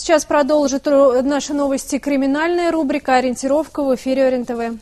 Сейчас продолжит наши новости криминальная рубрика «Ориентировка» в эфире ОРЕН-ТВ.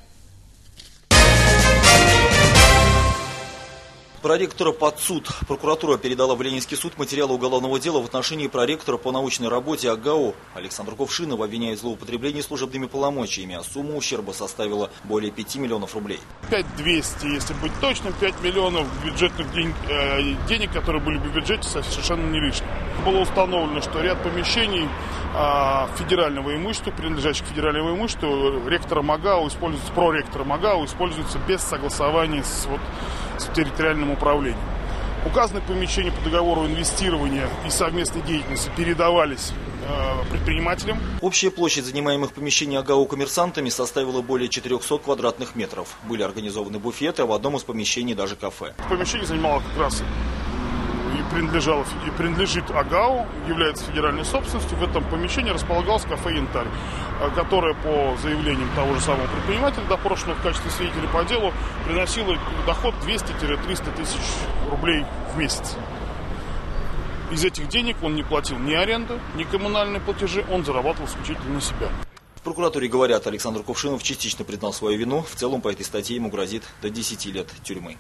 Проректора под суд. Прокуратура передала в Ленинский суд материалы уголовного дела в отношении проректора по научной работе АГАУ. Александра Кувшинова обвиняют в злоупотреблении служебными полномочиями, а сумма ущерба составила более 5 миллионов рублей. 5200, если быть точным, 5 миллионов бюджетных денег, которые были в бюджете, совершенно не лишними. Было установлено, что ряд помещений федерального имущества, принадлежащих федеральному имуществу, ректором АГАУ используется, проректором АГАУ используется без согласования с территориальным управлением. Указанные помещения по договору инвестирования и совместной деятельности передавались предпринимателям. Общая площадь занимаемых помещений АГАУ коммерсантами составила более 400 квадратных метров. Были организованы буфеты, а в одном из помещений даже кафе. Помещение занимало как раз и принадлежит АГАУ, является федеральной собственностью. В этом помещении располагалось кафе «Янтарь», которое по заявлениям того же самого предпринимателя, допрошенного в качестве свидетеля по делу, приносило доход 200-300 тысяч рублей в месяц. Из этих денег он не платил ни аренду, ни коммунальные платежи, он зарабатывал исключительно на себя. В прокуратуре говорят, Александр Кувшинов частично признал свою вину. В целом по этой статье ему грозит до 10 лет тюрьмы.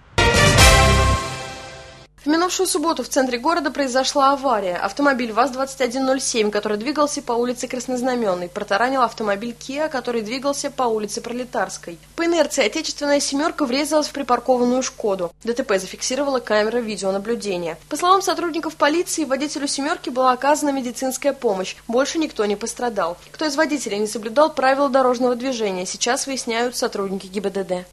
В минувшую субботу в центре города произошла авария. Автомобиль ВАЗ-2107, который двигался по улице Краснознаменной, протаранил автомобиль Kia, который двигался по улице Пролетарской. По инерции отечественная «семерка» врезалась в припаркованную «Шкоду». ДТП зафиксировала камера видеонаблюдения. По словам сотрудников полиции, водителю «семерки» была оказана медицинская помощь. Больше никто не пострадал. Кто из водителей не соблюдал правила дорожного движения, сейчас выясняют сотрудники ГИБДД.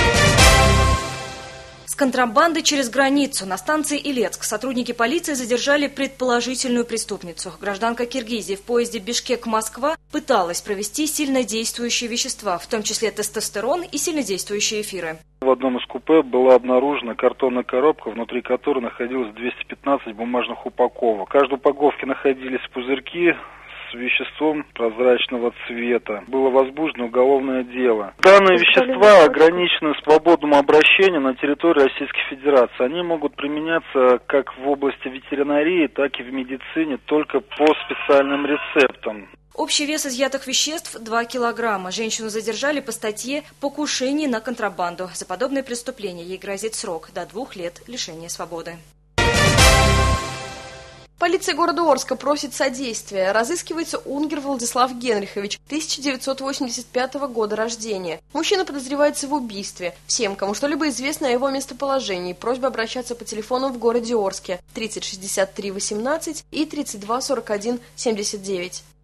С контрабандой через границу на станции Илецк сотрудники полиции задержали предположительную преступницу. Гражданка Киргизии в поезде Бишкек-Москва пыталась провести сильнодействующие вещества, в том числе тестостерон и сильнодействующие эфиры. В одном из купе была обнаружена картонная коробка, внутри которой находилось 215 бумажных упаковок. В каждой упаковке находились пузырьки с веществом прозрачного цвета. Было возбуждено уголовное дело. Данные вещества ограничены свободному обращению на территории Российской Федерации. Они могут применяться как в области ветеринарии, так и в медицине, только по специальным рецептам. Общий вес изъятых веществ – 2 килограмма. Женщину задержали по статье «Покушение на контрабанду». За подобное преступление ей грозит срок до 2 лет лишения свободы. Полиция города Орска просит содействия. Разыскивается Унгер Владислав Генрихович, 1985 года рождения. Мужчина подозревается в убийстве. Всем, кому что-либо известно о его местоположении, просьба обращаться по телефону в городе Орске 30 63 18 и 32 41 79.